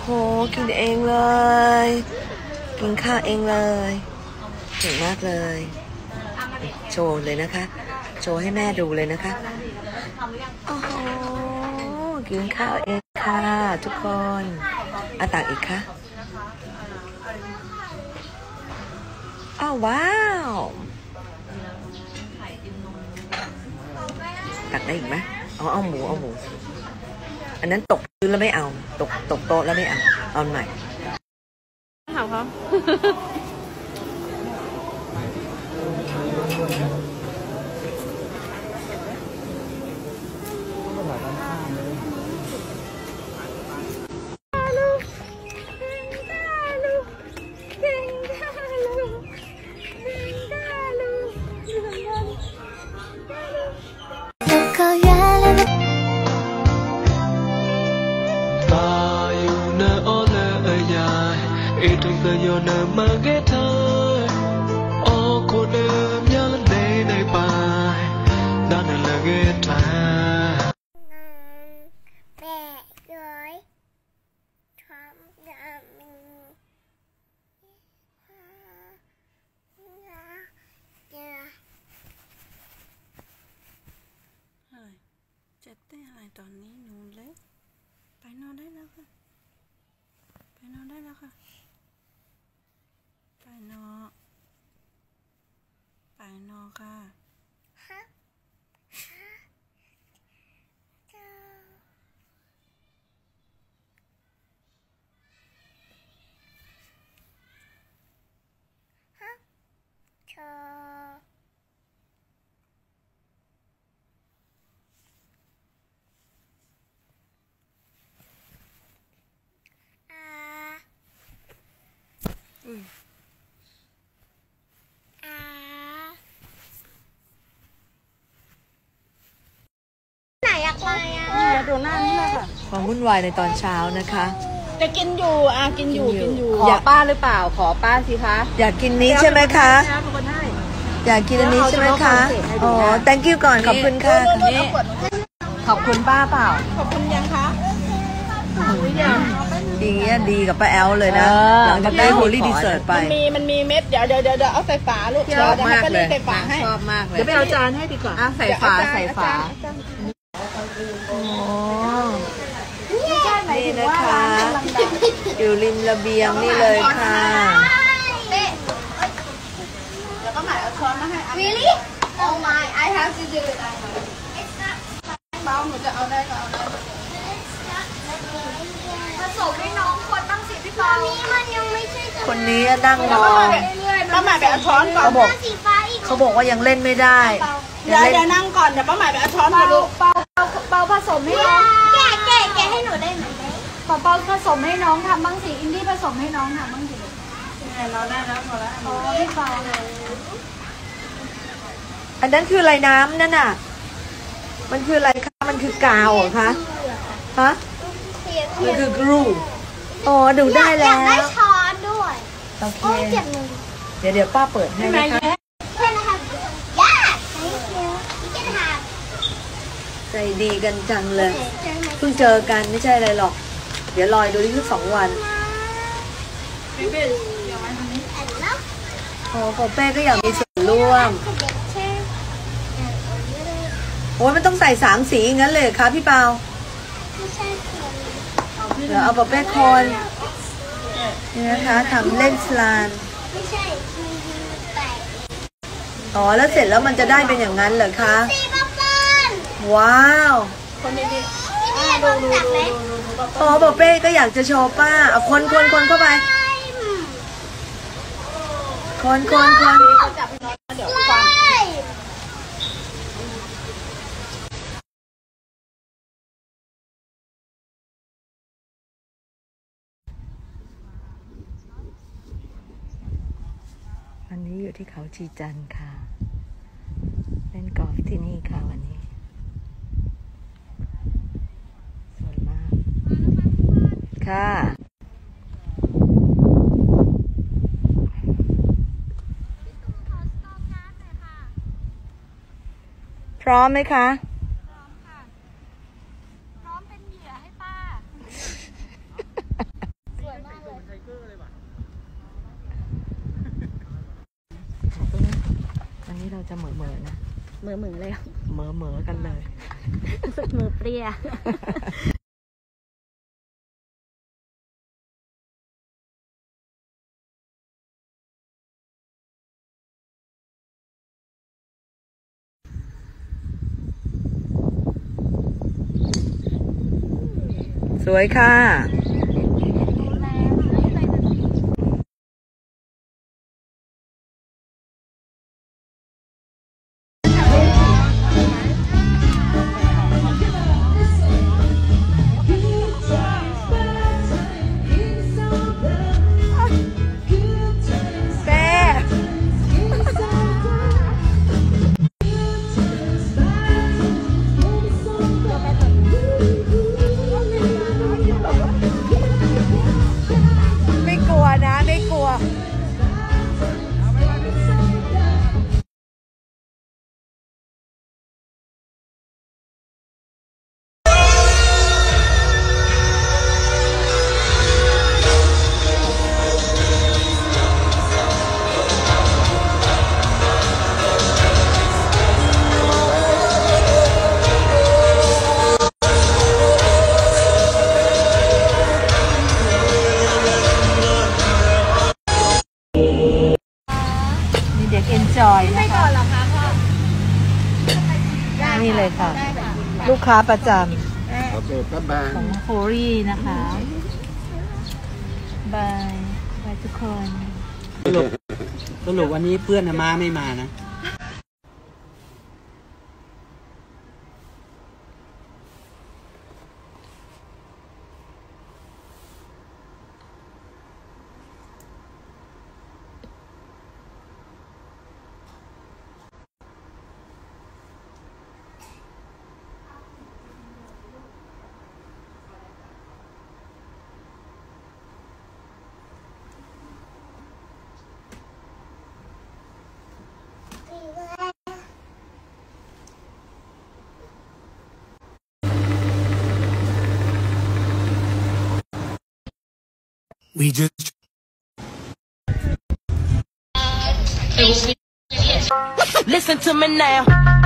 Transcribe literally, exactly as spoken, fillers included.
กินเองเลยกินข้าวเองเลยเก่งมากเลยโชว์เลยนะคะโชว์ให้แม่ดูเลยนะคะโอ้โหกินข้าวเองค่ะทุกคนอาตักอีกค่ะอ้าวว้าวตักได้อีกไหมเอาเอาหมูเอาหมูอันนั้นตกพื้นแล้วไม่เอาตกตกโต๊ะแล้วไม่เอาเอาใหม่ถามเขา Yo na mageta o ko de myal nei nei pa na na lageta be rồi thắm đam อะไรเจ็บได้อะไรตอนนี้หนูเล็กไปนอนได้แล้วค่ะไปนอนได้แล้วค่ะไปนอนไปนอนค่ะฮะฮะเจ้าฮะเจ้าอ่าอืมดูหน้านี่แหละค่ะความวุ่นวายในตอนเช้านะคะจะกินอยู่อ่ะกินอยู่กินอยู่ขอป้าหรือเปล่าขอป้าสิคะอยากกินนี้ใช่ไหมคะอยากกินอันนี้ใช่ไหมคะอ๋อ thank you ก่อนขอบคุณค่ะขอบคุณป้าเปล่าขอบคุณยังคะดีอ่ะดีกับป้าแอลเลยนะหลังจากได้โฮลี่ดีเซิร์ตไปมันมีมันมีเม็ดเดี๋ยวเดี๋ยวเดี๋ยวเอาใส่ฝาลูกชอบมากเลยชอบมากเลยเดี๋ยวไปเอาจานให้ดีกว่าใส่ฝาใส่ฝาโอ้นี่นะคะอยู่ริมระเบียงนี่เลยค่ะแล้วก็หมายเอาช้อนมาให้ Really? Oh my, I have to do it. เบาหนูจะเอาได้ก็เอาได้ผสมให้น้องคนบ้างสิพี่ปอนี้มันยังไม่ใช่คนนี้นั่งมองป้าหมายไปเอาช้อนก่อนเขาบอกเขาบอกว่ายังเล่นไม่ได้เดี๋ยวเดี๋ยวนั่งก่อนเดี๋ยวป้าหมายไปเอาช้อนมาลูกเปาเปาผสมให้น้องแกะแกะแกะให้หนูได้ไหมเปาเปาผสมให้น้องทำบ้างสิอินดี้ผสมให้น้องทำบ้างสิเราได้แล้วพอแล้วโอ้พี่เปาอันนั้นคืออะไรน้ำนั่นน่ะมันคืออะไรคะมันคือกาวเหรอคะฮะมันคือกรูอ๋อดูได้แล้วอยากได้ช้อนด้วยโอเคเดี๋ยวเดี๋ยวป้าเปิดให้นะคะใจดีกันจังเลยเพิ่งเจอกันไม่ใช่อะไรหรอกเดี๋ยวลอยดูนี่คือสองวันโอ้โปเป้ก็อยากมีส่วนร่วมโอ้ยมันต้องใส่สามสีงั้นเลยคะพี่เปาเดี๋ยวเอาโปเป้คนนี่นะคะทำเล่นสลานอ๋อแล้วเสร็จแล้วมันจะได้เป็นอย่างนั้นเหรอคะว้าวคนนี้ดิอ๋อโปเป้ก็อยากจะโชว์ป้าเอาคนคนคนเข้าไปคนคนคนวันนี้อยู่ที่เขาชีจันทร์ค่ะเล่นกอล์ฟที่นี่ค่ะวันนี้สวยมากค่ะ ร้อมไหมคะพร้อมค่ะพร้อมเป็นเหยื่อให้ป้าจะเหม่อเมอนะมือมือเลยเหม่อเมอกันเลยรู้สึกมือเปรี้ยสวยค่ะไม่กลัวนะไม่กลัว มีเด็กเอนจอยนะคะนี่เลยค่ะ ลูกค้าประจำของโฟรี่นะคะบายบายทุกคนสรุปสรุปวันนี้เพื่อนมาไม่มานะ We just listen to me now.